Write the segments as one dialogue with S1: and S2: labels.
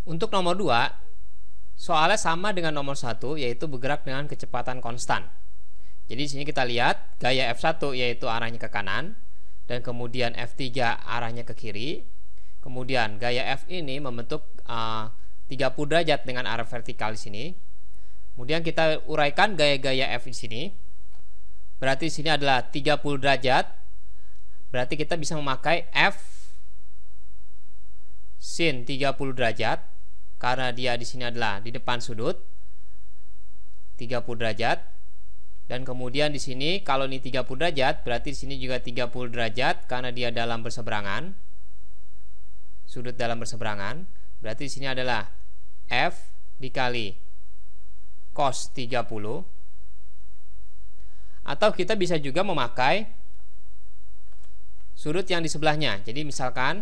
S1: Untuk nomor 2, soalnya sama dengan nomor 1, yaitu bergerak dengan kecepatan konstan. Jadi di sini kita lihat gaya F1 yaitu arahnya ke kanan, dan kemudian F3 arahnya ke kiri. Kemudian gaya F ini membentuk 30 derajat dengan arah vertikal di sini. Kemudian kita uraikan gaya-gaya F di sini. Berarti di sini adalah 30 derajat. Berarti kita bisa memakai F sin 30 derajat karena dia di sini adalah di depan sudut 30 derajat. Dan kemudian di sini kalau ini 30 derajat, berarti di sini juga 30 derajat karena dia dalam berseberangan. Sudut dalam berseberangan. Berarti di sini adalah F dikali cos 30. Atau kita bisa juga memakai sudut yang di sebelahnya. Jadi misalkan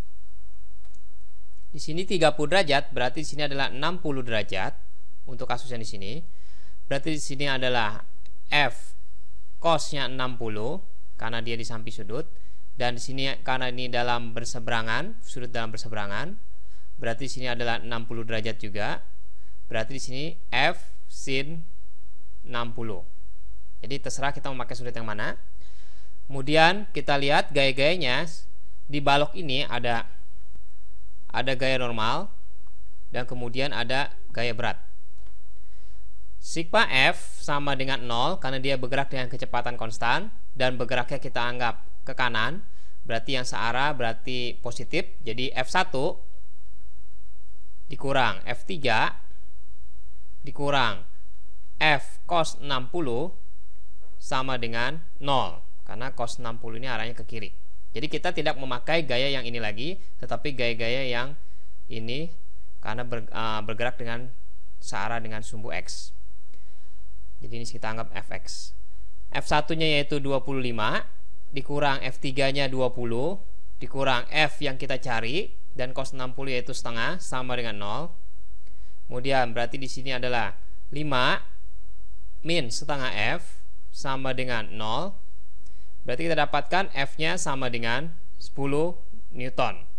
S1: di sini 30 derajat, berarti di sini adalah 60 derajat untuk kasus yang di sini. Berarti di sini adalah F cosnya 60 karena dia di samping sudut, dan di sini karena ini dalam berseberangan, sudut dalam berseberangan, berarti di sini adalah 60 derajat juga. Berarti di sini F sin 60. Jadi terserah kita memakai sudut yang mana. Kemudian kita lihat gaya-gayanya. Di balok ini ada gaya normal dan kemudian ada gaya berat. Sigma F sama dengan 0 karena dia bergerak dengan kecepatan konstan dan bergeraknya kita anggap ke kanan, berarti yang searah berarti positif. Jadi F1 dikurang F3 dikurang F cos 60 sama dengan 0 karena cos 60 ini arahnya ke kiri. Jadi kita tidak memakai gaya yang ini lagi, tetapi gaya-gaya yang ini karena bergerak dengan searah dengan sumbu X. Jadi ini kita anggap Fx. F1 nya yaitu 25 dikurang F3 nya 20 dikurang F yang kita cari, dan cos 60 yaitu setengah sama dengan 0. Kemudian berarti di sini adalah 5 min setengah F sama dengan 0. Berarti kita dapatkan F nya sama dengan 10 Newton.